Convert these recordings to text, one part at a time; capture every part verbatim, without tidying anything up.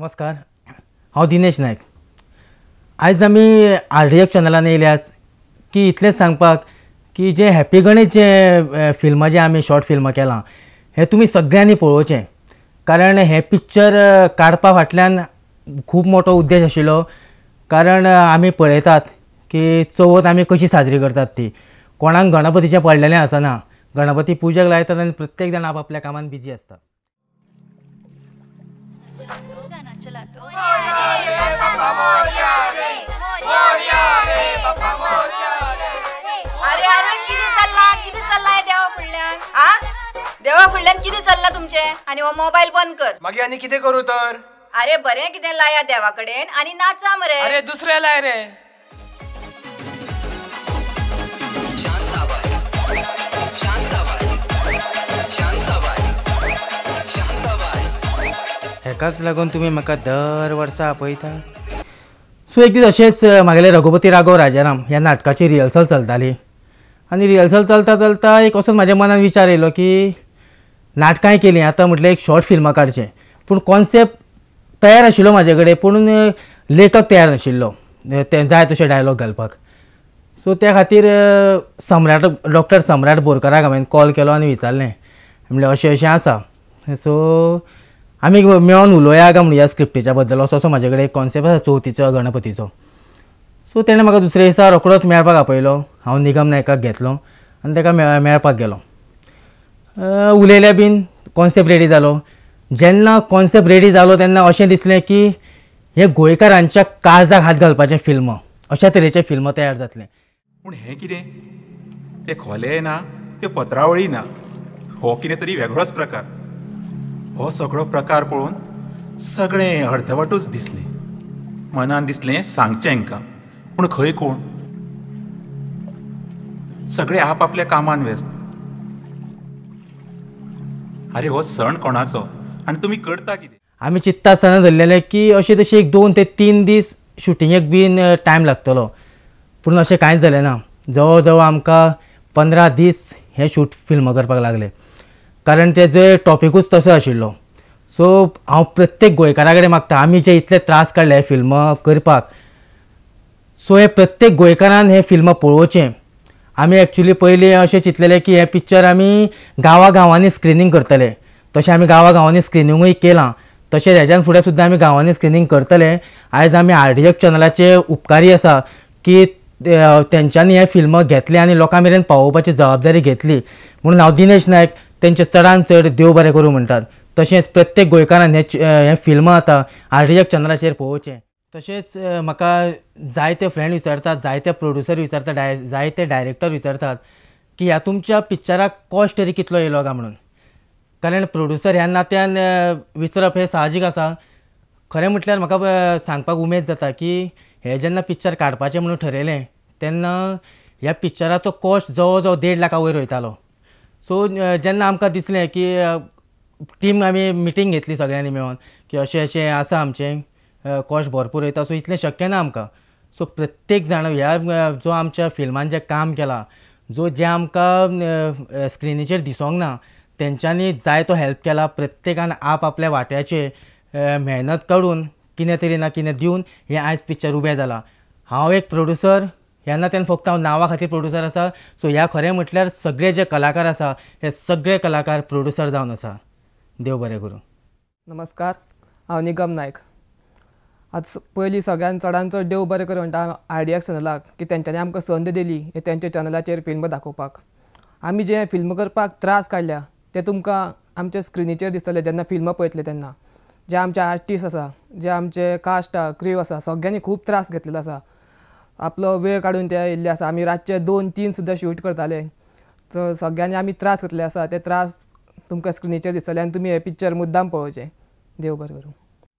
नमस्कार, हांव दिनेश नायक. आयज आमी आर डी एक्स चॅनलान येयल्यास की इतलेंच सांगपाक की जे हॅप्पी गणेश जे फिल्म जे आमी शॉर्ट फिल्म केलां हें तुमी सगळ्यांनी पळोवचें. कारण हें पिक्चर काडपा फाटल्यान खूब मोठो उद्देश आशिल्लो. कारण आमी पळयतात की चवथ आमी कशी साजरी करतात ती. कोणाक गणपतीचें पडलेलें आसना, गणपती पुजेक लायतात आनी प्रत्येक जाण आपआपल्या कामान बिजी आसता. देवा फुडल्यान कितें चल्ला तुमचे आनी हो मोबाईल बंद कर. मागीर आनी कितें करूं तर? अरे बरें कितें लाया देवा कडेन आनी नाचा मरे. अरे दुसरे लाय रे. हेकाच लागून तुमी म्हाका दर वर्सा आपयता. सो एक दीस अशेंच म्हागेले रघुपती राघव राजाराम ह्या नाटकाची रिहर्सल चलताली आनी रिहर्सल चलता चलता एक असोच म्हाज्या मनान विचार येयलो की नाटकांय केलीं, आतां म्हटलें एक शॉर्ट फिल्म काडचें. पूण कॉन्सेप्ट तयार आशिल्लो म्हाजे कडेन, पूण लेखक तयार नाशिल्लो ते जाय तशे डायलॉग घालपाक. सो त्या खातीर सम्राट डॉक्टर सम्राट बोरकाराक हांवें कॉल केलो आनी विचारलें, म्हणलें अशें अशें आसा, सो आमी मेळोन उलोवया काय म्हणून ह्या स्क्रिप्टीच्या बद्दल. असो असो म्हाजे कडेन एक कॉन्सेप्ट आसा चवथीचो गणपतीचो. सो तेणें म्हाका दुसऱ्या दिसा रोखडोच मेळपाक आपयलो. हांव निगम नायकाक घेतलो आनी ताका मे मेळपाक गेलो. उलयले बीन कॉन्सेप्ट रेडी जालो. जेन्ना कॉन्सेप्ट रेडी जालो तेन्ना अशें दिसलें की हे गोंयकारांच्या काळजाक हात घालपाचें फिल्म, अशा तरेचें फिल्म तयार जातलें. पूण हें कितें? ते खोले ना, ते पत्रावळी ना, हो कितें तरी वेगळोच प्रकार. हो सगळो प्रकार पळोवन सगळें अर्धवटूच दिसलें. मनान दिसलें सांगचें हांकां, पूण खंय कोण? सगळे आपआपल्या कामान व्यस्त. अरे हो सण कोणाचो आनी तुमी करता कितें? आमी चिंतता आसतना धरलेलें की अशें तशें एक दोन ते तीन दीस शुटिंगेक बीन टायम लागतलो. पूण अशें कांयच जालें ना. जवळ जवळ आमकां पंदरा दीस हें शूट फिल्म करपाक लागलें. कारण तेजो टॉपिकूच तसो आशिल्लो. सो हांव प्रत्येक गोंयकारा कडेन मागता, आमी जे इतले त्रास काडले हें फिल्म करपाक, सो हे प्रत्येक गोंयकारान हें फिल्म पळोवचें. आमी एक्चुली पयलीं अशें चिंतलेलें की हें पिक्चर आमी गांवा गांवांनी स्क्रिनींग करतले. तशें आमी गांवा गांवांनी स्क्रिनींगूय केलां. तशेंच हेज्यान फुडें सुद्दां आमी गांवांनी स्क्रिनींग करतले. आयज आमी आर डी एक्स चॅनलाचे उपकारी आसा की तेंच्यांनी हें फिल्म घेतलें आनी लोकां मेरेन पावोवपाची जबाबदारी घेतली. म्हणून हांव दिनेश नायक तेंचे चडांत चड देव बरें करूं म्हणटात. तशेंच प्रत्येक गोंयकारान हें हें फिल्म आतां आर डी एक्स चॅनलाचेर पळोवचें. तशेंच म्हाका जायते फ्रेंड विचारतात, जायते प्रोड्युसर विचारतात, डाय जायते डायरेक्टर विचारतात की ह्या तुमच्या पिक्चराक कॉस्ट तरी कितलो येयलो काय म्हणून. कारण प्रोड्युसर ह्या नात्यान विचारप हें साहजीक आसा. खरें म्हटल्यार म्हाका सांगपाक उमेद जाता की हें जेन्ना पिक्चर काडपाचें म्हणून ठरयलें तेन्ना ह्या पिक्चराचो कॉस्ट जवळ जवळ देड लाखा वयर वयतालो. सो जेन्ना आमकां दिसलें की टीम आमी मिटींग घेतली सगळ्यांनी मेळोन की अशें अशें आसा आमचें, कॉस्ट भरपूर वयता, सो इतलें शक्य ना आमकां. सो प्रत्येक जाण ह्या जो आमच्या फिल्मान जें काम केलां, जो जें आमकां स्क्रिनीचेर दिसोंक ना, तेंच्यांनी जाय तो हेल्प केला. प्रत्येकान आप आपल्या वाट्याचे मेहनत काडून कितें तरी ना कितें दिवन हें आयज पिक्चर उबें जालां. हांव एक प्रोड्युसर ह्या नात्यान फक्त हांव नांवा खातीर प्रोड्युसर आसा. सो ह्या खरें म्हटल्यार सगळे जे कलाकार आसा हे सगळे कलाकार प्रोड्युसर जावन आसा. देव बरें करूं. नमस्कार, हांव निगम नायक. आज पयलीं सगळ्यान चडान चड देव बरें करूं म्हणटा आर डी एक्स चॅनलाक की तेंच्यांनी आमकां संद दिली हे तेंच्या चॅनलाचेर फिल्म दाखोवपाक. आमी जे फिल्म करपाक त्रास काडल्या ते तुमकां आमच्या स्क्रिनीचेर दिसतले जेन्ना फिल्म पळयतले तेन्ना. जे आमचे आर्टिस्ट आसा, जे आमचे कास्ट क्रू आसा, सगळ्यांनी खूब त्रास घेतलेलो आसा. आपलो वेळ काडून ते येयल्ले आसा. आमी रातचे दोन तीन सुद्दां शूट करताले. सो सगळ्यांनी आमी त्रास घेतले आसा. ते त्रास तुमकां स्क्रिनीचेर दिसतले आनी तुमी हे पिक्चर मुद्दाम पळोवचें. देव बरें करूं.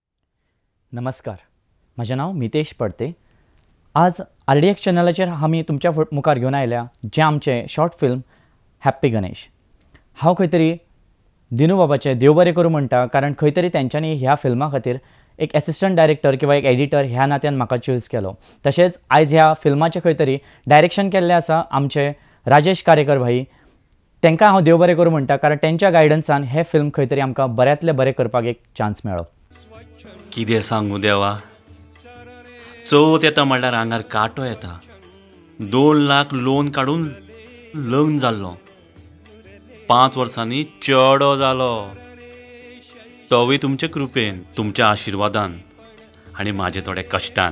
नमस्कार, म्हजें नांव मितेश पडते. आज आर डी एक्स चॅनलाचेर आमी तुमच्या मुखार घेवन आयल्या जें आमचें शॉर्ट फिल्म हॅप्पी गणेश. हांव खंय तरी दिनू बाबाचें देव बरें करूं म्हणटा. कारण खंय तरी तेंच्यांनी ह्या फिल्मा खातीर एक एसिस्टंट डायरेक्टर किंवा एक एडिटर ह्या नात्यान म्हाका चूज केलो. तशेंच आयज ह्या फिल्माचें खंय तरी डायरेक्शन केल्लें आसा आमचे राजेश कारेकर भाई. तांकां हांव देव बरें करूं म्हणटा. कारण तेंच्या गायडन्सान हें फिल्म खंय तरी आमकां बऱ्यांतलें बरें करपाक एक चान्स मेळ्ळो. कितें सांगू देवा, चवथ येता म्हणल्यार आंगार कांटो येता. दोन लाख लोन काडून लग्न जाल्लो, पांच वर्सांनी चेडो जालो. तोवूय तुमचे कृपेन, तुमच्या आशिर्वादान आनी म्हाजे थोड्या कश्टान.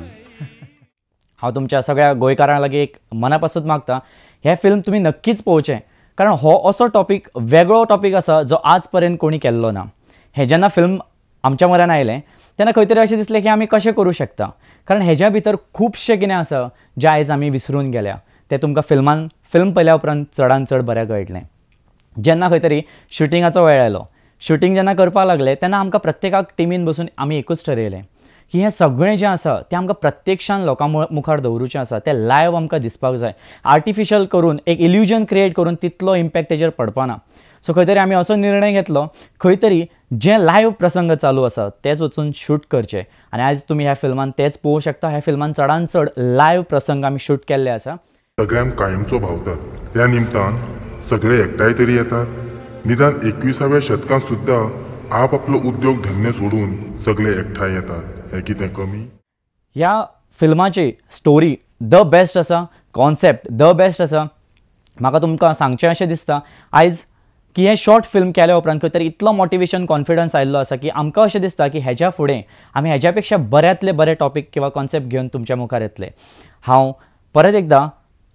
हांव तुमच्या सगळ्या गोंयकारां लागीं एक मना पासून मागता, हें फिल्म तुमी नक्कीच पळोवचें. कारण हो असो टॉपीक, वेगळो टॉपीक आसा जो आज पर्यंत कोणी केल्लो ना. हें जेन्ना फिल्म आमच्या म्हऱ्यान आयलें तेन्ना खंय तरी अशें दिसलें की आमी कशें करूं शकता. कारण हेज्या भितर खुबशें कितें आसा जें आयज आमी विसरून गेल्या. तें तुमकां फिल्मान फिल्म पळयल्या उपरांत चडान चड बऱ्याक कळटलें. जेन्ना खंय तरी शुटिंगाचो वेळ आयलो, शुटींग जेन्ना करपाक लागले तेन्ना आमकां प्रत्येकाक टिमीन बसून आमी एकूच ठरयलें की हें सगळें जें आसा तें आमकां प्रत्यक्षान लोकां मुखार दवरुचें आसा. तें लायव्ह आमकां दिसपाक जाय. आर्टिफिशियल करून, एक इल्युजन क्रिएट करून तितलो इम्पॅक्ट तेजेर पडपाना. सो खंय तरी आमी असो निर्णय घेतलो, खंय तरी जे लायव्ह प्रसंग चालू आसा तेच वचून शूट करचे. आनी आयज तुमी ह्या फिल्मान तेच पळोवंक शकता. ह्या फिल्मान चडान चड लायव्ह प्रसंग आमी शूट केल्ले आसा. सगळ्यांक कायमचो भावतात. त्या निमतान सगळे एकठांय तरी येतात. निदान एकविसाव्या शतकांत सुद्दां आप आपलो उद्योग धंदे सोडून सगळे एकठांय येतात. हें कितें कमी? ह्या फिल्माची स्टोरी द बेस्ट आसा, कॉन्सेप्ट द बेस्ट आसा. म्हाका तुमकां सांगचें अशें दिसता आयज की हें शॉर्ट फिल्म केल्या उपरांत खंय तरी इतलो मोटिवेशन, कॉन्फिडन्स आयिल्लो आसा की आमकां अशें दिसता की हेज्या फुडें आमी हेज्या पेक्षा बऱ्यांतले बरे टॉपीक किंवा कॉन्सेप्ट घेवन तुमच्या मुखार येतले. हांव परत एकदां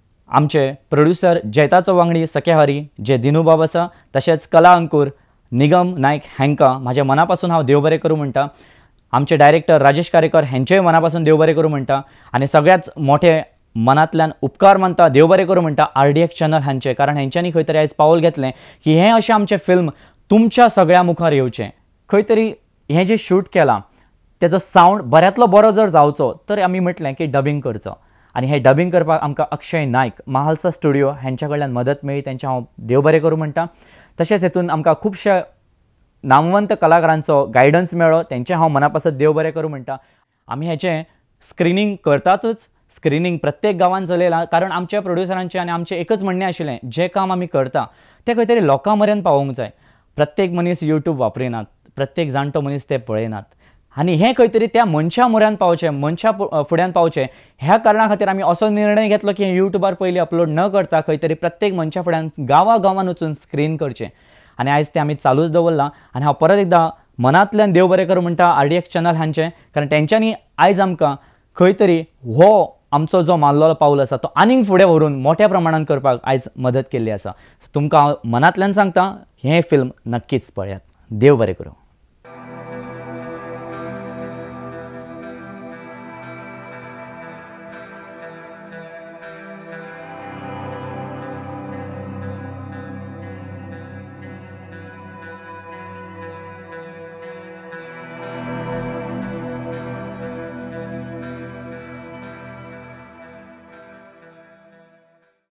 आमचे प्रोड्युसर जैताचो वांगडी सखे हरी, जे दिनूबाब आसा, तशेंच कला अंकूर, निगम नायक हांकां म्हाज्या मना पासून हांव देव बरें करूं म्हणटा. आमचे डायरेक्टर राजेश कारेकर हेंचेय मना पासून देव बरें करूं म्हणटा. आनी सगळ्याच मोठे मनांतल्यान उपकार मानता, देव बरें करूं म्हणटा आर डी एक्स चॅनल हांचे. कारण हेंच्यांनी खंय तरी आयज पावल घेतलें की हें अशें आमचें फिल्म तुमच्या सगळ्या मुखार येवचें. खंय तरी हें जें शूट केलां तेजो सावंड बऱ्यांतलो बरो जर जावचो तर आमी म्हटलें की डबिंग करचो. आनी हें डबिंग करपाक आमकां अक्षय नायक, महालसा स्टुडिओ हेंच्या कडल्यान मदत मेळ्ळी. तेंचें हांव देव बरें करूं म्हणटा. तशेंच हेतून आमकां खुबशे नामवंत कलाकारांचो गायडन्स मेळ्ळो. तेंचें हांव मना पासून देव बरें करूं म्हणटा. आमी हेचें स्क्रिनींग करतातच. स्क्रिनींग प्रत्येक गांवांत चलयलां. कारण आमच्या प्रोड्युसरांचें आनी आमचें एकच म्हणणें आशिल्लें, जें काम आमी करता तें खंय तरी लोकां मेरेन पावोवंक जाय. प्रत्येक मनीस यूट्यूब वापरिनात, प्रत्येक जाणटो मनीस ते पळयनात. आनी हें खंय तरी त्या मनशा म्हऱ्यान पावचें, मनशा फुड्यान पावचें. ह्या कारणा खातीर आमी असो निर्णय घेतलो की हें युट्यूबार पयलीं अपलोड न करता खंय तरी प्रत्येक मनशा फुड्यान गांवा गांवांत वचून स्क्रीन करचें. आनी आयज तें आमी चालूच दवरलां. आनी हांव परत एकदां मनांतल्यान देव बरें करूं म्हणटा आर डी एक्स चॅनल हांचें. कारण तेंच्यांनी आयज आमकां खंय तरी हो आमचो जो मारलेलो पावल आसा तो आनीक फुडें व्हरून मोठ्या प्रमाणांत करपाक आयज मदत केल्ली आसा. तुमकां हांव मनांतल्यान सांगता, हें फिल्म नक्कीच पळयात. देव बरें करूं.